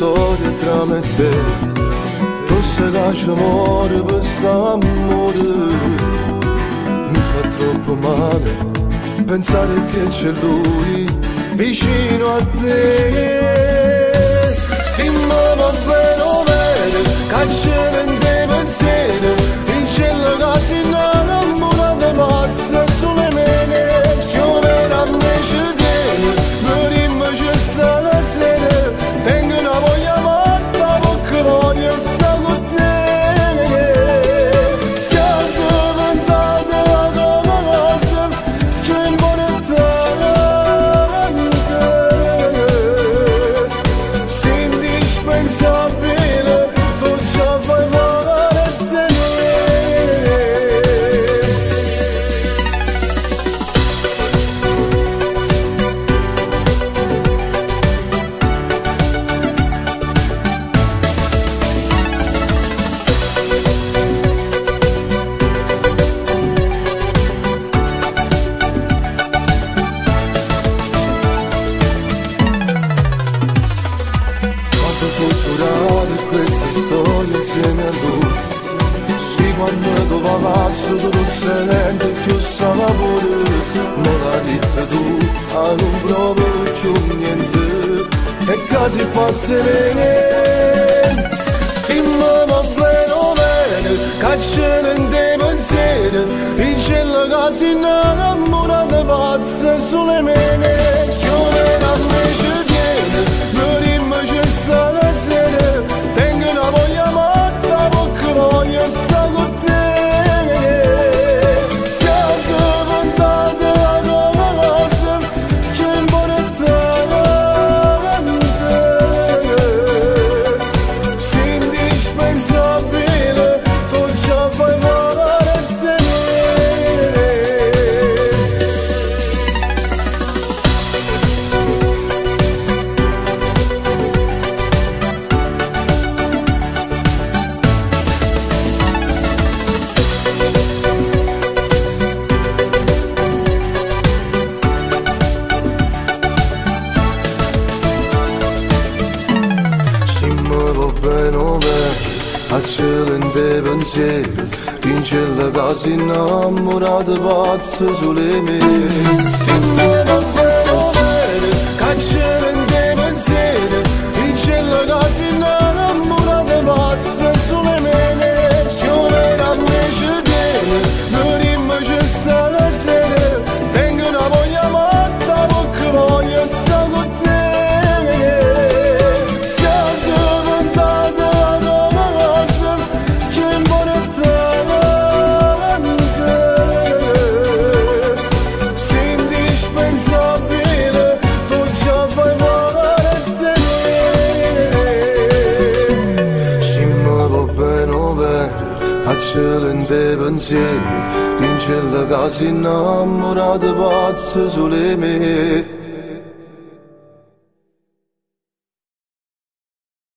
storia tra me e te. Forse lascio amore per st'amore. Mi fa troppo male pensare che c'è lui vicino a te. Si muove bene o bene, cacciare in te pensiero, in cielo che si innamora di pazza sulle mele. Siamo a me ci tiene, morimmo ci sta la sera, tengo una voglia matta perché voglio stare con te. Siamo diventati come cose che indispensabile, tu già fai male a te. Culturale questa storia insieme a lui. Sì, quando tu palazzo tu non sei niente più salvadore, me l'hai detto tu, non provo più niente, e casi passerene. Si muove bene o bene, cacciare in te pensiero, in cielo che si innamora di pazza sulle mele. Siamo a me ci tiene, morimmo ci sta la sera, tengo una voglia matta perché voglio stare con te. Siamo diventati come cose che importante, sei indispensabile, tu già fai male a te. Si muove bene o bene, a cielo in te pensiero, in cielo che si innamora di pazza sulle mele. Si muove bene o bene, a cielo in te pensiero, in cielo che si innamora di pazza sulle mele. Siamo a me ci tiene, morimmo ci sta la sera, tengo una voglia matta perché voglio stare con te. A cielo in te pensiero, in cielo che si innamora di pazza sulle mele.